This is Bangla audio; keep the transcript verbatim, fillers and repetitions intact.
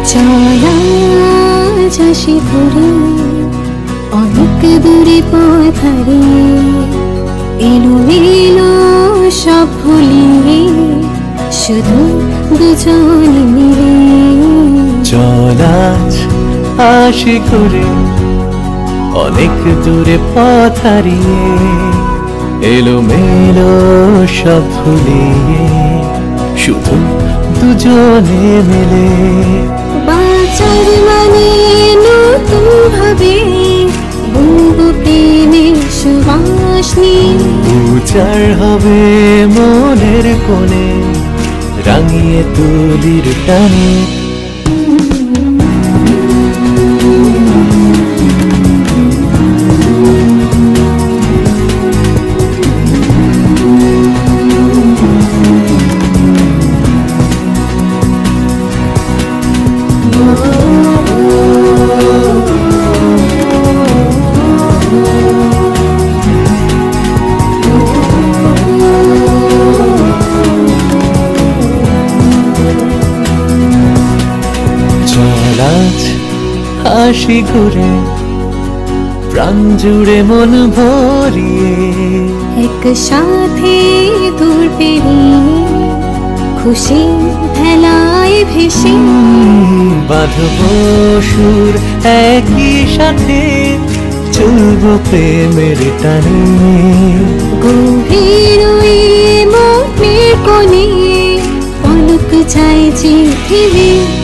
চলা যাসি ঘুরে অনেক দূরে পথ হারিয়ে, এলো এলো সব ভুলিয়ে শুধু দুজনে মিলে। চলা আসি ঘুরে অনেক দূরে পথ হারিয়ে, এলো মেলো সব ভুলিয়ে শুধু দুজনে মিলে। বাঁচার মানে নতুন ভাবে বুবু প্রেমের সুবাস নিয়ে, উজাড় হবে মনের কোণে রাঙিয়ে তুলির টানে। হাসি ঘুরে প্রাণ জুড়ে মন ভরিয়ে, এক সাথে দূর পেরিয়ে খুশি ভেলায় ভেসে, বাঁধব সুর একই সাথে চলবো প্রেমের টানে। গভীর মনের কোণে পলক চাইছি ফিরে।